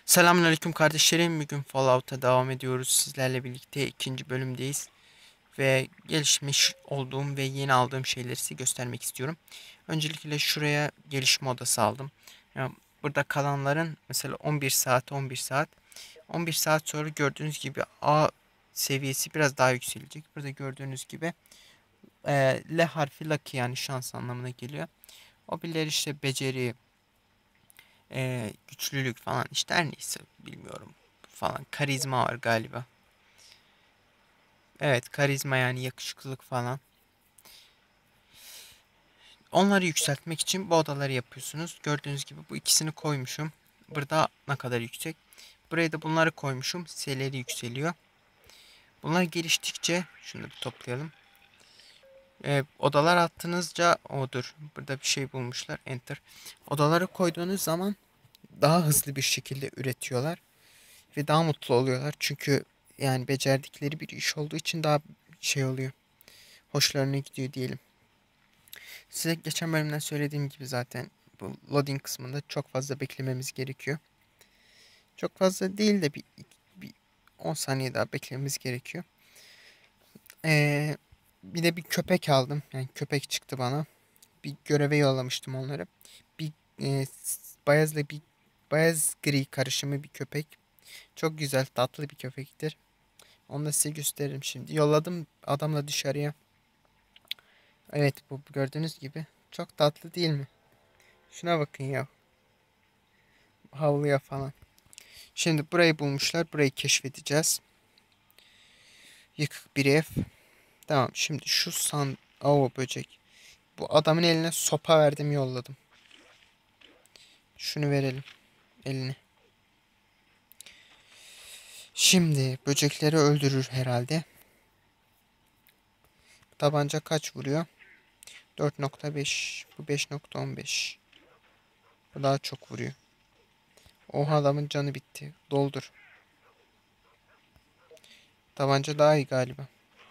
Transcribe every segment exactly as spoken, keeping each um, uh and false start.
Selamünaleyküm kardeşlerim. Bugün Fallout'a devam ediyoruz. Sizlerle birlikte ikinci bölümdeyiz. Ve gelişmiş olduğum ve yeni aldığım şeyleri size göstermek istiyorum. Öncelikle şuraya gelişme odası aldım. Yani burada kalanların mesela on bir saat, on bir saat. on bir saat sonra gördüğünüz gibi A seviyesi biraz daha yükselecek. Burada gördüğünüz gibi e, L harfi lucky, yani şans anlamına geliyor. O birileri işte beceri, e, güçlülük falan, işte her neyse bilmiyorum falan. Karizma var galiba. Evet, karizma yani yakışıklılık falan. Onları yükseltmek için bu odaları yapıyorsunuz. Gördüğünüz gibi bu ikisini koymuşum. Burada ne kadar yüksek. Buraya da bunları koymuşum. Seviyeleri yükseliyor. Bunlar geliştikçe şunu da bir toplayalım. Ee, odalar attığınızca odur. Burada bir şey bulmuşlar. Enter. Odaları koyduğunuz zaman daha hızlı bir şekilde üretiyorlar. Ve daha mutlu oluyorlar. Çünkü yani becerdikleri bir iş olduğu için daha şey oluyor. Hoşlarına gidiyor diyelim. Size geçen bölümden söylediğim gibi zaten bu loading kısmında çok fazla beklememiz gerekiyor. Çok fazla değil de bir, bir on saniye daha beklememiz gerekiyor. Ee, bir de bir köpek aldım. Yani köpek çıktı bana. Bir göreve yollamıştım onları. Bir e, beyazla bir beyaz gri karışımı bir köpek. Çok güzel, tatlı bir köpektir. Onu da size gösteririm şimdi. Yolladım adamla dışarıya. Evet, bu gördüğünüz gibi çok tatlı değil mi? Şuna bakın ya. Havluya falan. Şimdi burayı bulmuşlar. Burayı keşfedeceğiz. Yıkık bir ev. Tamam. Şimdi şu san... Oo, böcek. Bu adamın eline sopa verdim, yolladım. Şunu verelim. Eline. Şimdi böcekleri öldürür herhalde. Tabanca kaç vuruyor? dört nokta beş. Bu beş nokta on beş. Bu daha çok vuruyor. Oha, adamın canı bitti. Doldur. Tabanca daha iyi galiba.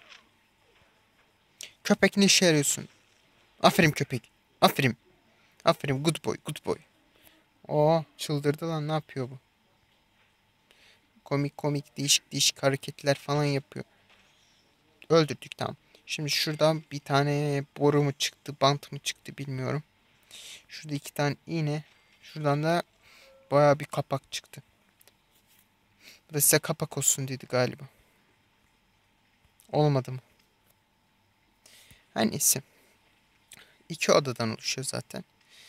Köpek, ne işe yarıyorsun? Aferin köpek. Aferin. Aferin, good boy, good boy. Oo, çıldırdı lan, ne yapıyor bu? Komik komik değişik değişik hareketler falan yapıyor. Öldürdük, tamam. Şimdi şuradan bir tane boru mu çıktı, bant mı çıktı bilmiyorum. Şurada iki tane iğne. Şuradan da baya bir kapak çıktı. Bu da size kapak olsun dedi galiba. Olmadı mı? Her neyse. İki odadan oluşuyor zaten.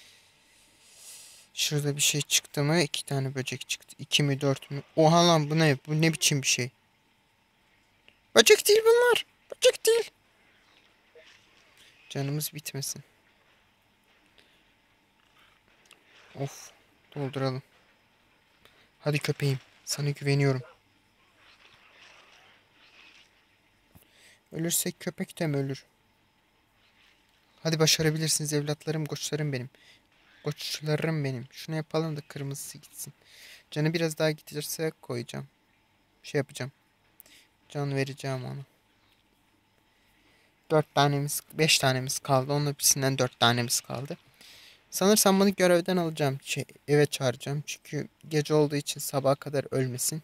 Şurada bir şey çıktı mı? İki tane böcek çıktı. İki mi, dört mü? Oha lan, bu ne? Bu ne biçim bir şey? Böcek değil bunlar. Böcek değil. Canımız bitmesin. Of. Dolduralım. Hadi köpeğim. Sana güveniyorum. Ölürsek köpek de mi ölür? Hadi başarabilirsiniz evlatlarım, koçlarım benim. Koçlarım benim. Şunu yapalım da kırmızısı gitsin. Canı biraz daha giderse koyacağım. Şey yapacağım. Can vereceğim ona. Dört tanemiz, beş tanemiz kaldı. Onun hepsinden dört tanemiz kaldı. Sanırsam bunu görevden alacağım. Şey, eve çağıracağım. Çünkü gece olduğu için sabaha kadar ölmesin.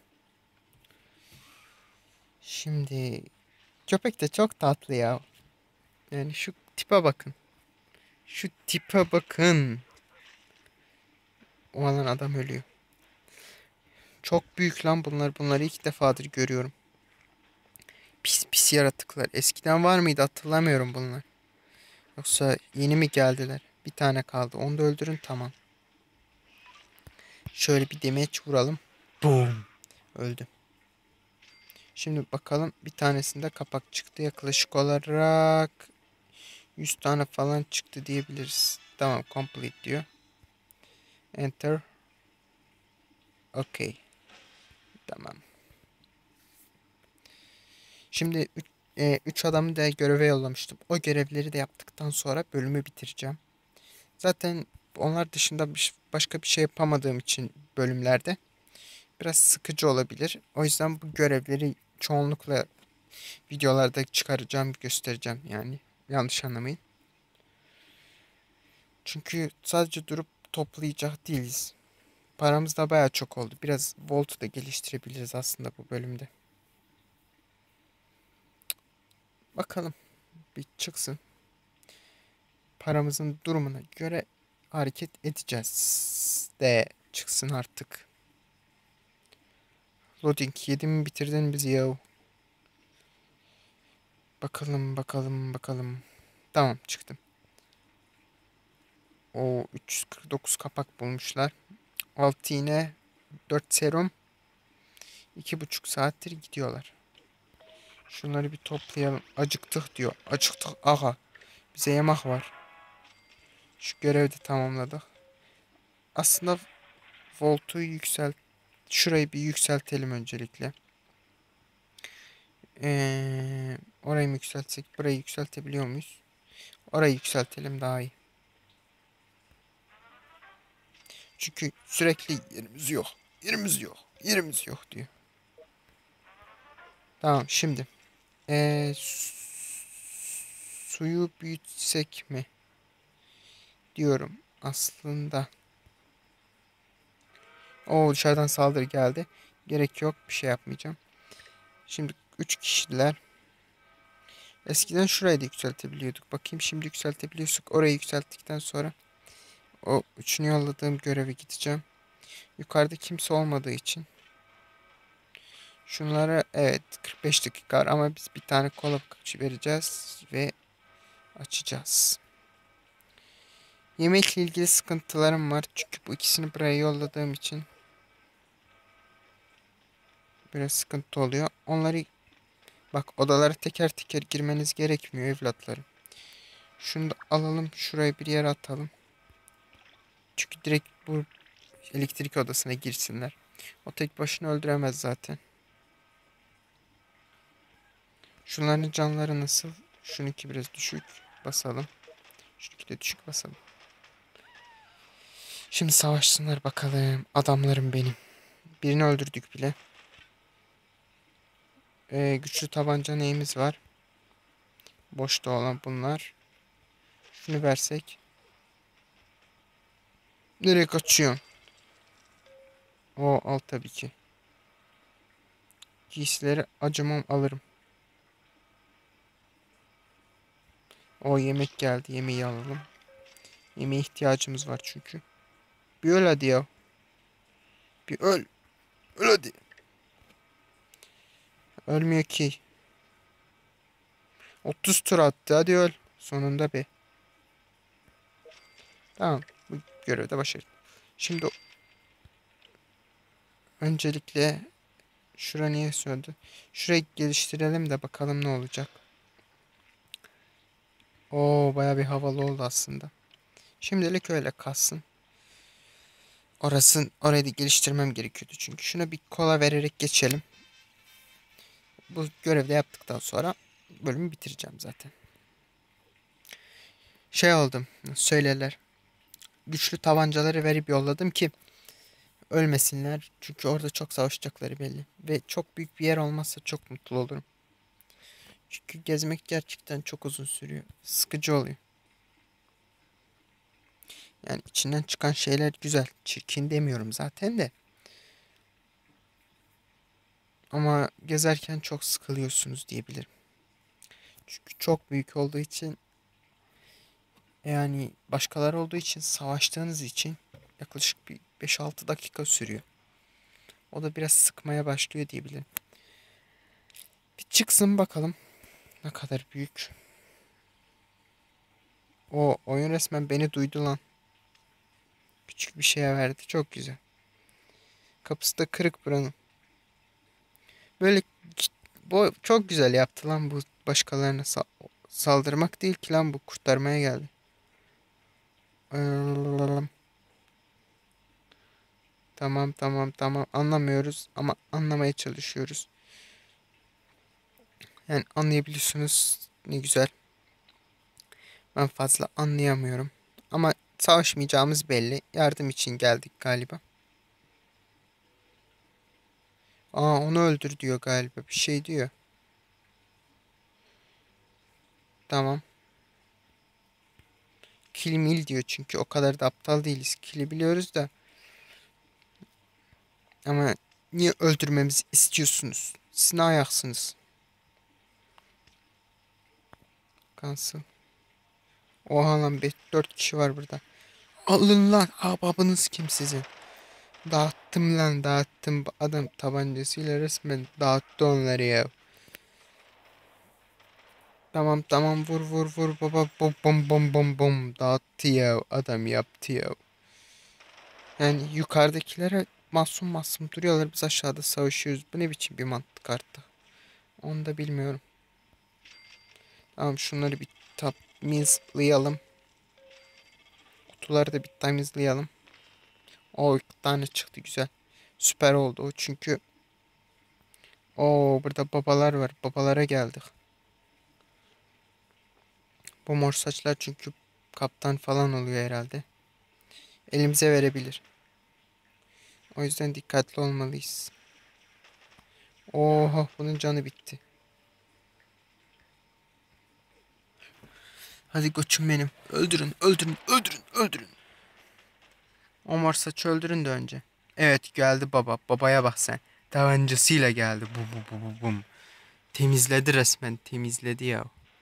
Şimdi köpek de çok tatlı ya. Yani şu tipe bakın. Şu tipe bakın. O alan adam ölüyor. Çok büyük lan bunlar. Bunları ilk defadır görüyorum. Pis pis yaratıklar. Eskiden var mıydı hatırlamıyorum bunlar. Yoksa yeni mi geldiler? Bir tane kaldı. Onu da öldürün, tamam. Şöyle bir demeç vuralım. Boom. Öldü. Şimdi bakalım, bir tanesinde kapak çıktı. Yaklaşık olarak yüz tane falan çıktı diyebiliriz. Tamam, complete diyor. Enter. Okay. Tamam. Şimdi üç adamı da göreve yollamıştım. O görevleri de yaptıktan sonra bölümü bitireceğim. Zaten onlar dışında bir, başka bir şey yapamadığım için bölümlerde biraz sıkıcı olabilir. O yüzden bu görevleri çoğunlukla videolarda çıkaracağım, göstereceğim yani. Yanlış anlamayın. Çünkü sadece durup toplayacak değiliz. Paramız da baya çok oldu. Biraz Volt'u da geliştirebiliriz aslında bu bölümde. Bakalım bir çıksın. Paramızın durumuna göre hareket edeceğiz. De çıksın artık. Loading yedi mi bitirdin bizi ya? Bakalım bakalım bakalım. Tamam çıktım. O üç yüz kırk dokuz kapak bulmuşlar. altı iğne, dört serum. iki buçuk saattir gidiyorlar. Şunları bir toplayalım. Acıktık diyor. Acıktık aga. Bize yemek var. Şu görevi de tamamladık. Aslında voltu yükselt. Şurayı bir yükseltelim öncelikle. Ee, orayı mı yükseltsek? Burayı yükseltebiliyor muyuz? Orayı yükseltelim daha iyi. Çünkü sürekli yerimiz yok. Yerimiz yok. Yerimiz yok diyor. Tamam şimdi. Ee, suyu büyütsek mi? Diyorum aslında. O dışarıdan saldırı geldi. Gerek yok. Bir şey yapmayacağım. Şimdi üç kişiler. Eskiden şurayı da yükseltebiliyorduk. Bakayım şimdi yükseltebiliyorsak orayı yükselttikten sonra o üçünü yolladığım göreve gideceğim. Yukarıda kimse olmadığı için. Şunlara evet kırk beş dakika var ama biz bir tane kola vereceğiz ve açacağız. Yemekle ilgili sıkıntılarım var. Çünkü bu ikisini buraya yolladığım için biraz sıkıntı oluyor. Onları bak odalara teker teker girmeniz gerekmiyor evlatlarım. Şunu da alalım. Şuraya bir yere atalım. Çünkü direkt bu elektrik odasına girsinler. O tek başına öldüremez zaten. Şunların canları nasıl? Şununki biraz düşük. Basalım. Şununki de düşük basalım. Şimdi savaşsınlar bakalım. Adamlarım benim. Birini öldürdük bile. Ee, güçlü tabanca neyimiz var? Boşta olan bunlar. Şunu versek. Nereye kaçıyorsun? O al tabii ki. Giysileri acımam alırım. O yemek geldi. Yemeği alalım. Yemeğe ihtiyacımız var çünkü. Bir öl hadi ya. Bir öl. Öl hadi. Ölmüyor ki. otuz tur attı. Hadi öl. Sonunda be. Tamam. Bu görevde başarılı. Şimdi öncelikle şura niye söndü? Şurayı geliştirelim de bakalım ne olacak. Oo baya bir havalı oldu aslında. Şimdilik öyle kalsın. Orasın, orayı da geliştirmem gerekiyordu çünkü. Şuna bir kola vererek geçelim. Bu görevde yaptıktan sonra bölümü bitireceğim zaten. Şey oldum. Söylerler. Güçlü tabancaları verip yolladım ki ölmesinler. Çünkü orada çok savaşacakları belli. Ve çok büyük bir yer olmazsa çok mutlu olurum. Çünkü gezmek gerçekten çok uzun sürüyor. Sıkıcı oluyor. Yani içinden çıkan şeyler güzel. Çirkin demiyorum zaten de. Ama gezerken çok sıkılıyorsunuz diyebilirim. Çünkü çok büyük olduğu için yani başkalar olduğu için savaştığınız için yaklaşık bir beş altı dakika sürüyor. O da biraz sıkmaya başlıyor diyebilirim. Bir çıksın bakalım ne kadar büyük. O oyun resmen beni duydu lan. Küçük bir şeye verdi. Çok güzel. Kapısı da kırık buranın. Böyle bu çok güzel yaptı lan bu başkalarına sa- saldırmak değil ki lan bu kurtarmaya geldi. Tamam tamam tamam anlamıyoruz ama anlamaya çalışıyoruz. Yani anlayabiliyorsunuz ne güzel. Ben fazla anlayamıyorum. Ama savaşmayacağımız belli. Yardım için geldik galiba. Aa onu öldür diyor galiba. Bir şey diyor. Tamam. Kill mill diyor çünkü o kadar da aptal değiliz. Kill'i biliyoruz da Ama niye öldürmemizi istiyorsunuz? Siz ne ayaksınız? Cancel. Oha lan dört kişi var burada. Alın lan. Ahbabınız kim sizin? Dağıttım lan dağıttım. Adam tabancasıyla resmen dağıttı onları ya. Tamam tamam vur vur vur baba bom bom bom bom bom dağıttı ya adam yaptı ya. Yani yukarıdakilere masum masum duruyorlar, biz aşağıda savaşıyoruz. Bu ne biçim bir mantık artık. Onu da bilmiyorum. Tamam şunları bir temizleyelim. Kutuları da bir temizleyelim. O iki tane çıktı, güzel. Süper oldu o çünkü. O burada babalar var. Babalara geldik. Bu mor saçlar çünkü kaptan falan oluyor herhalde. Elimize verebilir. O yüzden dikkatli olmalıyız. Oha bunun canı bitti. Hadi koçum benim. Öldürün, öldürün, öldürün, öldürün. O mor saçı öldürün de önce. Evet geldi baba. Babaya bak sen. Tabancasıyla geldi. Bu bu bu bu bum. Temizledi resmen. Temizledi ya.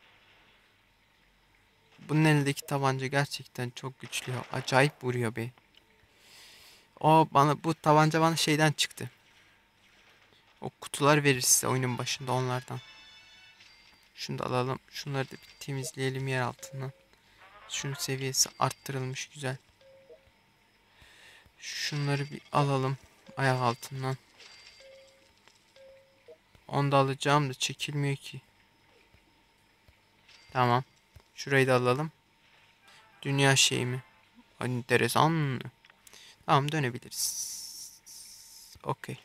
Bunun elindeki tabanca gerçekten çok güçlü ya. Acayip vuruyor be. O bana bu tabanca bana şeyden çıktı. O kutular verir size oyunun başında, onlardan. Şunu da alalım. Şunları da bir temizleyelim yer altından. Şunun seviyesi arttırılmış, güzel. Şunları bir alalım ayak altından. Onu da alacağım da çekilmiyor ki. Tamam. Şurayı da alalım. Dünya şeyi mi? Enteresan. Tamam dönebiliriz. Okey.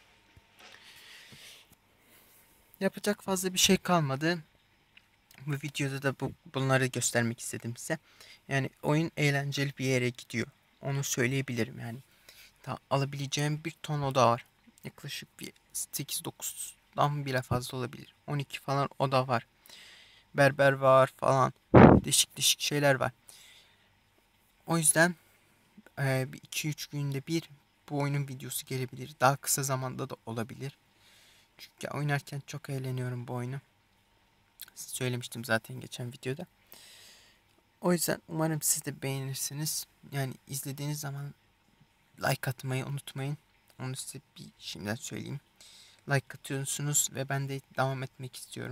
Yapacak fazla bir şey kalmadı. Bu videoda da bu, bunları göstermek istedim size. Yani oyun eğlenceli bir yere gidiyor. Onu söyleyebilirim yani. Ta alabileceğim bir ton oda var. Yaklaşık bir sekiz dokuzdan bile fazla olabilir. on iki falan oda var. Berber var falan. Değişik değişik şeyler var. O yüzden e, bir iki üç günde bir bu oyunun videosu gelebilir. Daha kısa zamanda da olabilir. Çünkü oynarken çok eğleniyorum bu oyunu. Söylemiştim zaten geçen videoda. O yüzden umarım siz de beğenirsiniz. Yani izlediğiniz zaman like atmayı unutmayın. Onu size bir şimdiden söyleyeyim. Like atıyorsunuz ve ben de devam etmek istiyorum.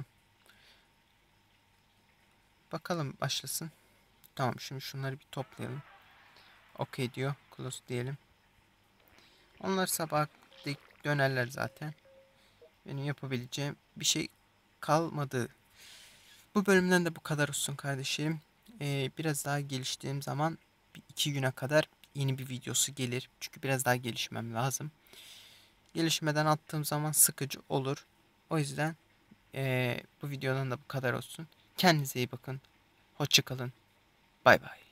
Bakalım başlasın. Tamam şimdi şunları bir toplayalım. Okey diyor. Close diyelim. Onlar sabah dönerler zaten. Benim yapabileceğim bir şey kalmadı. Bu bölümden de bu kadar olsun kardeşlerim. Ee, biraz daha geliştiğim zaman bir iki güne kadar yeni bir videosu gelir. Çünkü biraz daha gelişmem lazım. Gelişmeden attığım zaman sıkıcı olur. O yüzden ee, bu videodan da bu kadar olsun. Kendinize iyi bakın. Hoşça kalın. Bay bay.